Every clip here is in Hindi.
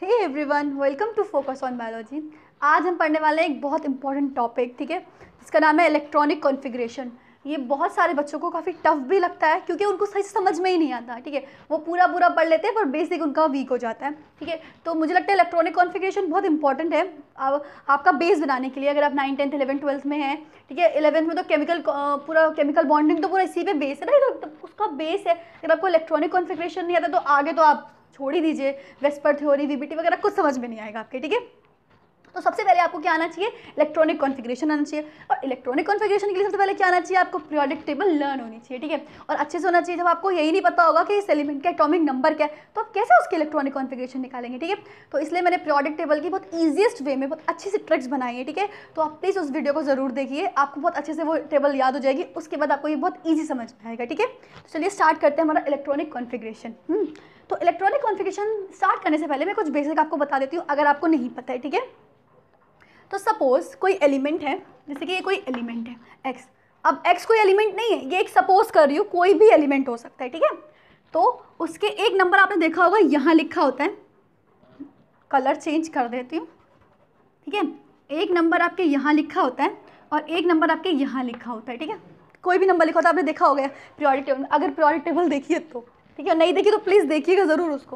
Hey everyone, welcome to focus on biology. आज हम पढ़ने वाले हैं एक बहुत इंपॉर्टेंट टॉपिक, ठीक है, जिसका नाम है इलेक्ट्रॉनिक कॉन्फ़िगरेशन। ये बहुत सारे बच्चों को काफ़ी टफ भी लगता है क्योंकि उनको सही से समझ में ही नहीं आता, ठीक है। वो पूरा पढ़ लेते हैं पर बेसिक उनका वीक हो जाता है, ठीक है। तो मुझे लगता है इलेक्ट्रॉनिक कॉन्फ़िगरेशन बहुत इंपॉर्टेंट है अब आपका बेस बनाने के लिए। अगर आप 9, 10, 11, 12 में हैं, ठीक है, 11th में तो पूरा केमिकल बॉन्डिंग तो पूरा इसी पे बेस है ना, तो उसका बेस है। अगर आपको इलेक्ट्रॉनिक कॉन्फ़िगरेशन नहीं आता तो आगे तो आप छोड़ ही दीजिए, वेस्पर थ्योरी, वीबीटी वगैरह कुछ समझ में नहीं आएगा आपके, ठीक है। तो सबसे पहले आपको क्या आना चाहिए, इलेक्ट्रॉनिक कॉन्फ़िगरेशन आना चाहिए। और इलेक्ट्रॉनिक कॉन्फ़िगरेशन के लिए सबसे पहले क्या आना चाहिए, आपको पीरियोडिक टेबल लर्न होनी चाहिए, ठीक है। और अच्छे से होना चाहिए। जब आपको यही नहीं पता होगा कि इस एलिमेंट का एटॉमिक नंबर क्या है तो आप कैसे उसकी इलेक्ट्रॉनिक कॉन्फ़िगरेशन निकालेंगे, ठीक है। तो इसलिए मैंने पीरियोडिक टेबल की बहुत ईजीएस्ट वे में बहुत अच्छी सी ट्रिक्स बनाई है, ठीक है। तो आप प्लीज़ उस वीडियो को ज़रूर देखिए, आपको बहुत अच्छे से वो टेबल याद हो जाएगी। उसके बाद आपको ये बहुत ईजी समझ में आएगा, ठीक है। तो चलिए स्टार्ट करते हैं हमारा इलेक्ट्रॉनिक कॉन्फ़िगरेशन। तो इलेक्ट्रॉनिक कॉन्फ़िगरेशन स्टार्ट करने से पहले मैं कुछ बेसिक आपको बता देती हूँ अगर आपको नहीं पता है, ठीक है। तो सपोज कोई एलिमेंट है, जैसे कि ये कोई एलिमेंट है x। अब x कोई एलिमेंट नहीं है, ये एक सपोज कर रही हूँ, कोई भी एलिमेंट हो सकता है, ठीक है। तो उसके एक नंबर आपने देखा होगा यहाँ लिखा होता है, कलर चेंज कर देती हूँ, ठीक है। एक नंबर आपके यहाँ लिखा होता है और एक नंबर आपके यहाँ लिखा होता है, ठीक है। कोई भी नंबर लिखा होता है, आपने देखा होगा पीरियोडिक टेबल। अगर पीरियोडिक टेबल देखिए तो, ठीक है, नहीं देखिए तो प्लीज़ देखिएगा ज़रूर उसको।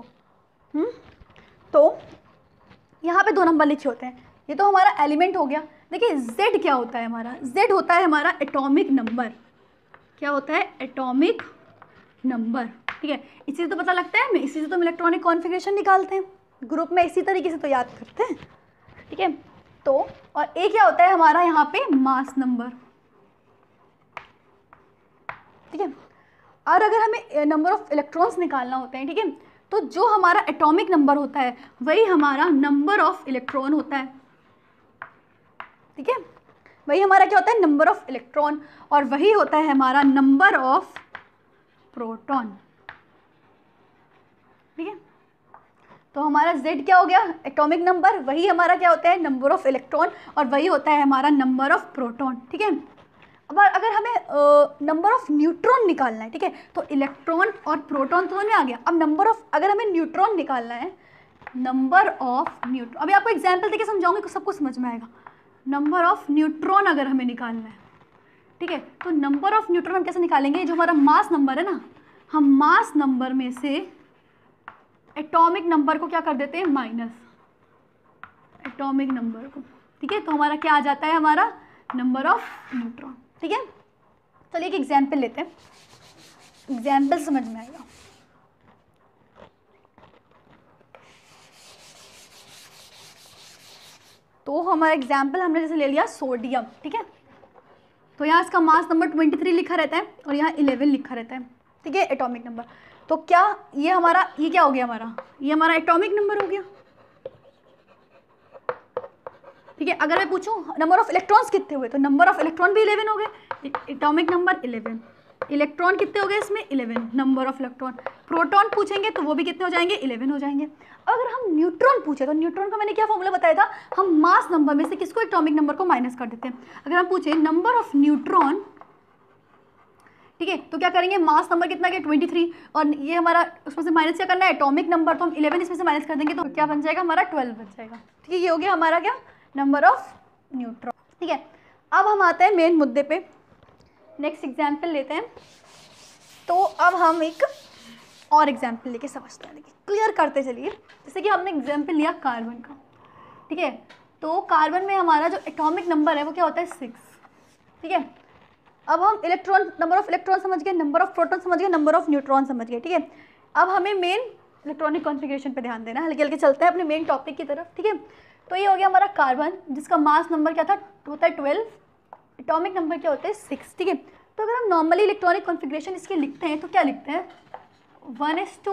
तो यहाँ पे 2 नंबर लिखे होते हैं, ये तो हमारा एलिमेंट हो गया। देखिए z क्या होता है हमारा, z होता है हमारा एटॉमिक नंबर। क्या होता है, एटॉमिक नंबर, ठीक है। इसी से तो पता लगता है हमें, इसी से तो हम इलेक्ट्रॉनिक कॉन्फ़िगरेशन निकालते हैं ग्रुप में, इसी तरीके से तो याद करते हैं, ठीक है। तो और a क्या होता है हमारा यहाँ पे, मास नंबर, ठीक है। और अगर हमें नंबर ऑफ इलेक्ट्रॉन्स निकालना होता है, ठीक है, तो जो हमारा एटॉमिक नंबर होता है वही हमारा नंबर ऑफ इलेक्ट्रॉन होता है, ठीक है। वही हमारा क्या होता है, नंबर ऑफ इलेक्ट्रॉन, और वही होता है हमारा नंबर ऑफ प्रोटॉन, ठीक है। तो हमारा Z क्या हो गया, एटॉमिक नंबर, वही हमारा क्या होता है, नंबर ऑफ इलेक्ट्रॉन, और वही होता है हमारा नंबर ऑफ प्रोटॉन, ठीक है। अब अगर हमें नंबर ऑफ न्यूट्रॉन निकालना है, ठीक है, तो इलेक्ट्रॉन और प्रोटॉन तो नहीं आ गया। अब नंबर ऑफ, अगर हमें न्यूट्रॉन निकालना है, नंबर ऑफ न्यूट्रॉन, अभी आपको एग्जाम्पल देके समझाऊंगी, सबको समझ में आएगा। नंबर ऑफ न्यूट्रॉन अगर हमें निकालना है, ठीक है, तो नंबर ऑफ न्यूट्रॉन हम कैसे निकालेंगे, जो हमारा मास नंबर है ना, हम मास नंबर में से एटॉमिक नंबर को क्या कर देते हैं, माइनस एटॉमिक नंबर को, ठीक है। तो हमारा क्या आ जाता है, हमारा नंबर ऑफ न्यूट्रॉन, ठीक है। चलिए एक एग्जाम्पल लेते हैं, एग्जाम्पल समझ में आएगा। तो हमारा एग्जाम्पल हमने जैसे ले लिया सोडियम, ठीक है। तो यहाँ इसका मास नंबर 23 लिखा रहता है और यहाँ 11 लिखा रहता है, ठीक है, एटॉमिक नंबर। तो क्या ये हमारा, ये क्या हो गया हमारा, ये हमारा एटॉमिक नंबर हो गया, ठीक है। अगर मैं पूछूं नंबर ऑफ इलेक्ट्रॉन्स कितने हुए, तो नंबर ऑफ इलेक्ट्रॉन भी 11 हो गए, एटॉमिक नंबर 11, इलेक्ट्रॉन कितने हो गए इसमें, 11, नंबर ऑफ इलेक्ट्रॉन। प्रोटॉन पूछेंगे तो वो भी कितने हो जाएंगे, 11 हो जाएंगे। अगर हम न्यूट्रॉन पूछे तो न्यूट्रॉन का मैंने क्या फॉर्मूला बताया था, हम मास नंबर में से किसको, एटॉमिक नंबर को माइनस कर देते हैं। अगर हम पूछे नंबर ऑफ न्यूट्रॉन, ठीक है, तो क्या करेंगे, मास नंबर कितना है 23, और ये हमारा उसमें से माइनस क्या करना है, एटॉमिक नंबर, तो हम 11 इसमें से माइनस कर देंगे तो क्या बन जाएगा, हमारा 12 बन जाएगा, ठीक है। ये हो गया हमारा क्या, नंबर ऑफ न्यूट्रॉन, ठीक है। अब हम आते हैं मेन मुद्दे पे, नेक्स्ट एग्जाम्पल लेते हैं। तो अब हम एक और एग्जाम्पल लेके समझते हैं, देखिए क्लियर करते चलिए। जैसे कि हमने एग्जाम्पल लिया कार्बन का, ठीक है। तो कार्बन में हमारा जो एटॉमिक नंबर है वो क्या होता है, 6, ठीक है। अब हम इलेक्ट्रॉन, नंबर ऑफ इलेक्ट्रॉन समझ गए, नंबर ऑफ प्रोटॉन समझ गए, नंबर ऑफ न्यूट्रॉन समझ गए, ठीक है। अब हमें मेन इलेक्ट्रॉनिक कॉन्फ़िगरेशन पे ध्यान देना है, हल्के हल्के चलते हैं अपने मेन टॉपिक की तरफ, ठीक है। तो ये हो गया हमारा कार्बन, जिसका मास नंबर क्या था, होता है 12, एटॉमिक नंबर क्या होता है 6, ठीक है। तो अगर हम नॉर्मली इलेक्ट्रॉनिक कॉन्फ़िगरेशन इसके लिखते हैं तो क्या लिखते हैं, 1s2,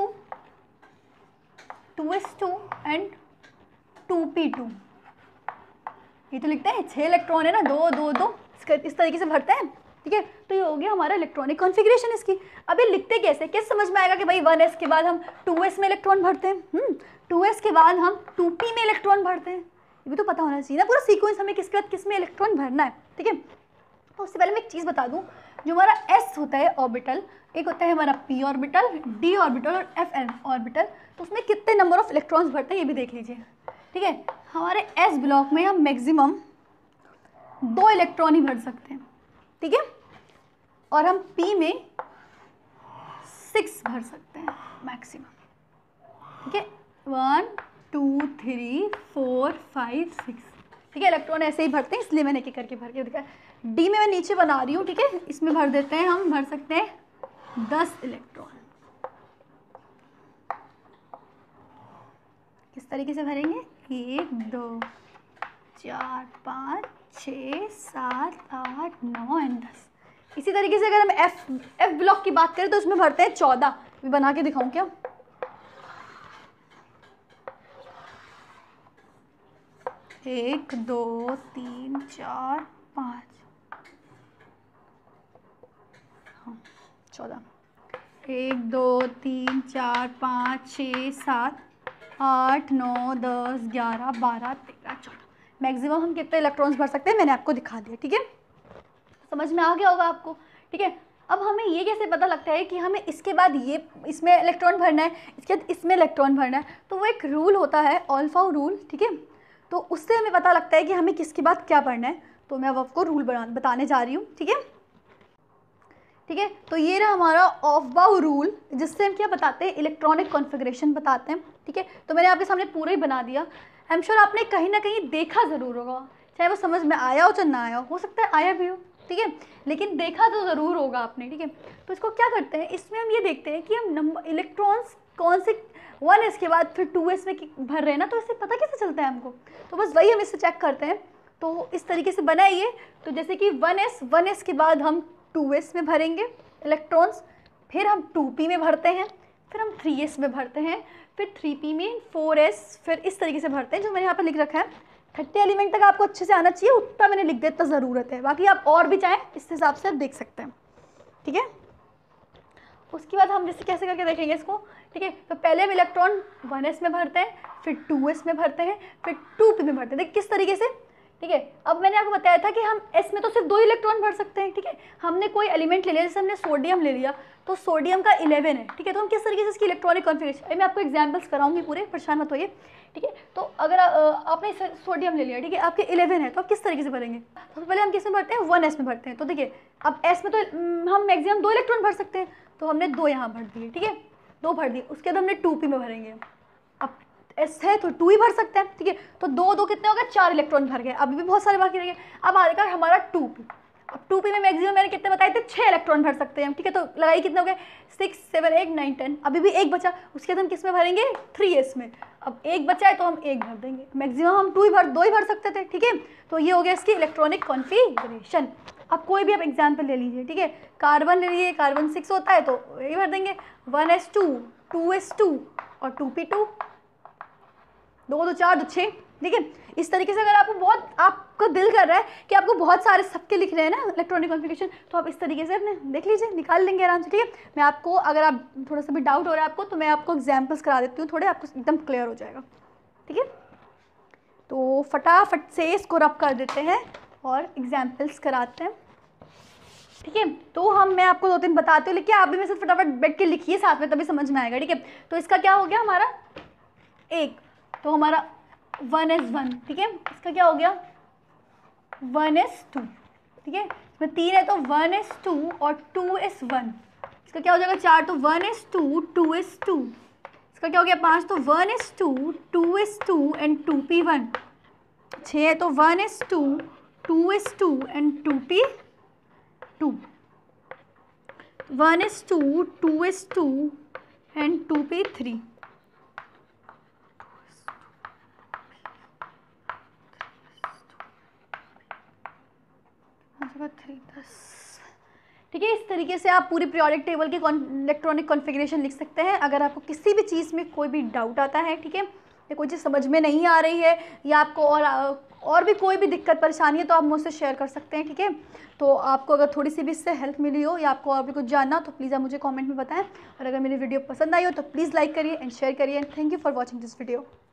2s2 एंड 2p2, ये तो लिखते हैं, 6 इलेक्ट्रॉन है ना, 2 2 2, इस तरीके से भरते हैं, ठीक है। तो ये हो गया हमारा इलेक्ट्रॉनिक कॉन्फ़िगरेशन इसकी। अब ये लिखते कैसे समझ में आएगा कि भाई 1s के बाद हम 2s में इलेक्ट्रॉन भरते हैं, 2s के बाद हम 2p में इलेक्ट्रॉन भरते हैं, ये भी तो पता होना चाहिए ना पूरा सीक्वेंस, हमें किसके बाद किस में इलेक्ट्रॉन भरना है, ठीक है। तो उससे पहले मैं एक चीज़ बता दूं, जो हमारा s होता है ऑर्बिटल, एक होता है हमारा p ऑर्बिटल, d ऑर्बिटल और fn ऑर्बिटल, तो उसमें कितने नंबर ऑफ इलेक्ट्रॉन्स भरते हैं ये भी देख लीजिए। ठीक है, हमारे s ब्लॉक में हम मैक्सिमम 2 इलेक्ट्रॉन ही भर सकते हैं। ठीक है, और हम p में 6 भर सकते हैं मैक्सिमम। ठीक है, 1 2 3 4 5 6। ठीक है, इलेक्ट्रॉन ऐसे ही भरते हैं, इसलिए मैंने एक करके भर के दिखाया। डी में मैं नीचे बना रही हूँ। ठीक है, इसमें भर देते हैं, हम भर सकते हैं 10 इलेक्ट्रॉन। किस तरीके से भरेंगे? 1 2 4 5 6 7 8 9 एंड 10। इसी तरीके से अगर हम एफ ब्लॉक की बात करें तो उसमें भरते हैं 14। मैं बना के दिखाऊं क्या? एक 2 3 4 5 14। 1 2 3 4 5 6 7 8 9 10 11 12 13 14। मैक्सिमम हम कितने इलेक्ट्रॉन्स भर सकते हैं मैंने आपको दिखा दिया। ठीक है, समझ में आ गया होगा आपको। ठीक है, अब हमें ये कैसे पता लगता है कि हमें इसके बाद ये इसमें इलेक्ट्रॉन भरना है, इसके बाद इसमें इलेक्ट्रॉन भरना है? तो वो एक रूल होता है, ऑल्फा रूल। ठीक है, तो उससे हमें पता लगता है कि हमें किसके बाद क्या पढ़ना है। तो मैं अब आपको रूल बताने जा रही हूँ। ठीक है, ठीक है, तो ये रहा हमारा ऑफबाउ रूल, जिससे हम क्या बताते हैं? इलेक्ट्रॉनिक कॉन्फ़िगरेशन बताते हैं। ठीक है, तो मैंने आपके सामने पूरा ही बना दिया। आई एम श्योर आपने कहीं ना कहीं देखा ज़रूर होगा, चाहे वो समझ में आया हो चाहे ना आया हो सकता है आया भी हो। ठीक है, लेकिन देखा तो ज़रूर होगा आपने। ठीक है, तो इसको क्या करते हैं, इसमें हम ये देखते हैं कि हम नंबर इलेक्ट्रॉन्स कौन से 1s के बाद फिर 2s में भर रहे हैं ना, तो इससे पता कैसे चलता है हमको? तो बस वही हम इससे चेक करते हैं। तो इस तरीके से बना है ये। तो जैसे कि 1s के बाद हम 2s में भरेंगे इलेक्ट्रॉन्स, फिर हम 2p में भरते हैं, फिर हम 3s में भरते हैं, फिर 3p में 4s, फिर इस तरीके से भरते हैं। जो मैंने यहाँ पर लिख रखा है 30 एलिमेंट तक आपको अच्छे से आना चाहिए, उतना मैंने लिख दिया, इतना ज़रूरत है। बाकी आप और भी चाहें इस हिसाब से आप देख सकते हैं। ठीक है, उसके बाद हम जैसे कैसे करके देखेंगे इसको। ठीक है, तो पहले हम इलेक्ट्रॉन 1s में भरते हैं, फिर 2s में भरते हैं, फिर 2p में भरते हैं। देखिए किस तरीके से। ठीक है, अब मैंने आपको बताया था कि हम s में तो सिर्फ 2 इलेक्ट्रॉन भर सकते हैं। ठीक है, हमने कोई एलिमेंट ले लिया, जैसे हमने सोडियम ले लिया, तो सोडियम का 11 है। ठीक है, तो हम किस तरीके से इसकी इलेक्ट्रॉनिक कॉन्फ़िगरेशन, मैं आपको एग्जांपल्स कराऊंगी पूरे, परेशान मत होइए। ठीक है, तो अगर आपने सोडियम ले लिया, ठीक है, आपके 11 है, तो आप किस तरीके से भरेंगे? तो पहले हम किस में भरते हैं? 1s में भरते हैं। तो देखिए अब s में तो हम मैक्सिमम 2 इलेक्ट्रॉन भर सकते हैं, तो हमने 2 यहाँ भर दिए। ठीक है, 2 भर दिए। उसके बाद हमने 2p में भरेंगे। अब s है तो 2 ही भर सकते हैं। ठीक है, तो 2 2 कितने हो गए? 4 इलेक्ट्रॉन भर गए। अभी भी बहुत सारे बाकी रह गए। अब आएगा हमारा 2p। अब 2p में मैक्सिमम मैंने कितने बताए थे? 6 इलेक्ट्रॉन भर सकते हैं हम। ठीक है, तो लगाइए कितने हो गए? 6 7 8 9 10। अभी भी एक बचा, उसके बाद हम किस में भरेंगे? 3s में। अब एक बचा है तो हम एक भर देंगे। मैक्सिमम हम 2 ही भर सकते थे। ठीक है, तो ये हो गया इसकी इलेक्ट्रॉनिक कॉन्फ़िगरेशन। अब कोई भी आप एग्जाम्पल ले लीजिए। ठीक है, कार्बन ले लीजिए, कार्बन 6 होता है तो यही भर देंगे, 1s2 2s2 और 2p2, 2 2 4 2 6। ठीक है, इस तरीके से अगर आपको बहुत आपका दिल कर रहा है कि आपको बहुत सारे सबके लिख रहे हैं ना इलेक्ट्रॉनिक कॉन्फ़िगरेशन, तो आप इस तरीके से अपने देख लीजिए, निकाल लेंगे आराम से। ठीक है, मैं आपको अगर आप थोड़ा सा भी डाउट हो रहा है आपको, तो मैं आपको एग्जाम्पल्स करा देती हूँ, थोड़े आपको एकदम क्लियर हो जाएगा। ठीक है, तो फटाफट से इसको रब कर देते हैं और एग्जाम्पल्स कराते हैं। ठीक है, तो मैं आपको 2-3 बताती हूँ, लेकिन आप भी मेरे साथ फटाफट बैठ के लिखिए साथ में, तभी समझ में आएगा। ठीक है, तो इसका क्या हो गया हमारा 1, तो हमारा 1s1। ठीक है, इसका क्या हो गया 1s2। ठीक है, इसमें 3 है तो 1s2 और 2s1। इसका क्या हो जाएगा 4, तो 1s2 2s2। इसका क्या हो गया 5, तो 1s2 2s2 एंड 2p1। 6 है तो 1s2 2s2 and 2p2। 1s2 2s2 and 2p3। ठीक है, इस तरीके से आप पूरी पीरियोडिक टेबल की इलेक्ट्रॉनिक कॉन्फ़िगरेशन लिख सकते हैं। अगर आपको किसी भी चीज़ में कोई भी डाउट आता है, ठीक है, या कोई चीज़ समझ में नहीं आ रही है, या आपको और भी कोई भी दिक्कत परेशानी है, तो आप मुझसे शेयर कर सकते हैं। ठीक है, तो आपको अगर थोड़ी सी भी इससे हेल्प मिली हो या आपको और भी कुछ जानना हो तो प्लीज़ आप मुझे कमेंट में बताएं। और अगर मेरी वीडियो पसंद आई हो तो प्लीज़ लाइक करिए एंड शेयर करिए। And thank you for watching this video.